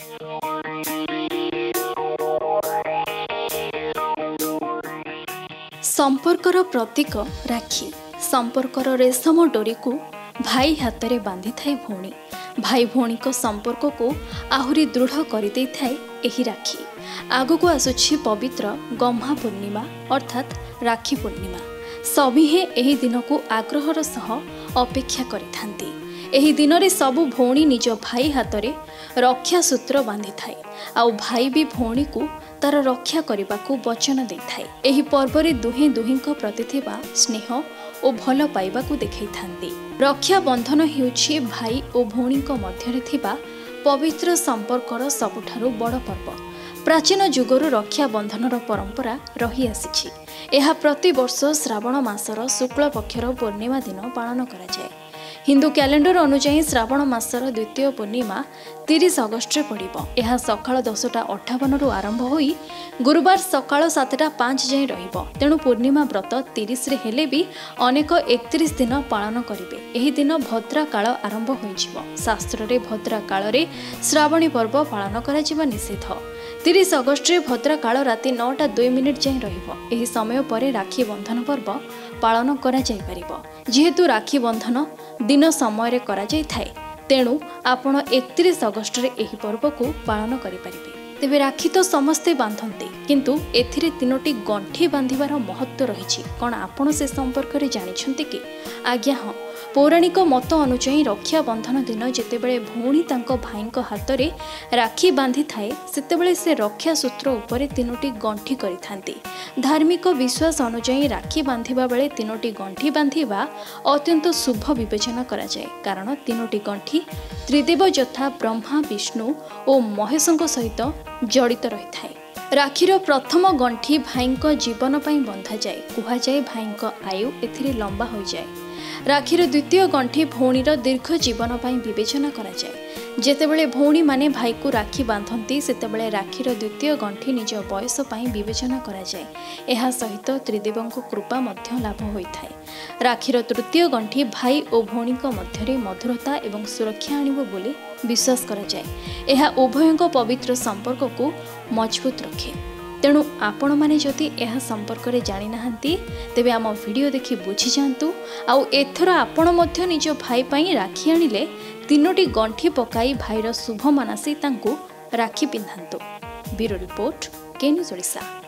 संपर्कर प्रतीक राखी संपर्कर रेशम डोरी को भाई हाथ में बांधि थाए भौणी भाई भौणी को संपर्क को आहुरी दृढ़ कर दे थाए एही राखी। आगु आसुछि पवित्र गम्हा पूर्णिमा अर्थात राखी पूर्णिमा। सभिहे एही दिन को आग्रहर सह अपेक्षा करिथांती। एही दिन रे सबु भौणी निज भाई हाथ में रक्षा सूत्र बांधि थाए आउ भाई भी भौणी को तार रक्षा करने को वचन दे थाए। एही पर्व रे दुहे दुहिंक प्रति थिबा स्नेह और भल पाइबा को देखै थांती। रक्षा बंधन हेउछि भाई और भौणीक मध्यरे थिबा पवित्र संपर्कर सबुठारु बड़ पर्व। प्राचीन युगरु रक्षा बंधनर परंपरा रही आसीछि। एहा प्रति वर्ष श्रावण मासर शुक्ल पक्षर पूर्णिमा दिन पालन करा जाय। हिंदू कैलेंडर अनुसार श्रावण मासर द्वितीय पूर्णिमा 30 अगस्ट पड़िबो। यह सकाळ 10:58 रु आरंभ होई गुरुवार सकाळ 7:05 जाए रहिबो। तेणु पूर्णिमा व्रत 30 रे हेले भी अनेक 31 दिन पालन करिवे। एही दिन भद्रा काल आरंभ होइजिवो। शास्त्र रे भद्रा काल रे श्रावणी पर्व पालन करा जिबा निषेध। 30 अगस्ट रे भद्रा काल राति 9:02 जाए रहिबो। एही समय परे राखी बंधन पर्व पालन करा जाय परिबो। जेहेतु राखी बंधन दिन समय रे करा जाय थाए तेणु आपण 31 अगस्ट रे एही पर्व को पालन करि परिबे। तेबे राखी तो समस्ते बांधते किंतु एथिरे 3टी गंठी बांधिबार महत्व रही। कौन आपण से संपर्क रे जानिछंती कि? आज्ञा हाँ, पौराणिक मत अनुसार रक्षा बंधन दिन जेतेबेले भौणी तांको भाईंको हाथ रे राखी बांधि थाए सेतेबेले से रक्षा सूत्र उपरे 3टी गंठी करिथांती। धार्मिक विश्वास अनुसार राखी बांधिबा बेले 3टी गंठी बांधिबा अत्यंत शुभ विवेचना करा जाए। कारण 3टी गंठी त्रिदेव यथा ब्रह्मा विष्णु और महेशଙ୍କ सहित जड़ित रही थाए। राखीर प्रथम गंठी भाईंको जीवन पई बंधा जाए। कुहा जाए भाईंको आयु एथिरे लंबा हो जाए। राखीर द्वितीय गंठी भौणीर दीर्घ जीवन पई विवेचना करा जाए। जेतेबेले भौणी माने भाई को राखी बांधती सेतेबेले राखीर द्वितीय गंठी निज बयस पई विवेचना करा जाए। एहा सहित त्रिदेवଙ୍କ कृपा मध्य लाभ होइथाए। राखीर तृतीय गंठी भाई और भौणीक मध्यरे मधुरता एवं सुरक्षा आनिबो बोली विश्वास करा जाए। एहा उभयଙ୍କ पवित्र संपर्क को मजबूत रखे। तेणु आपण माने जदि यह संपर्क रे जानि नाहंती तेबे आम वीडियो देखि बुझी जांतु। आउ एथर आपण मध्य निज भाई पई राखी आनिले 3टी गंठी पकाई भाईर शुभ मनासी तांको राखी पिंधांतु। Bureau report, K news Odisha.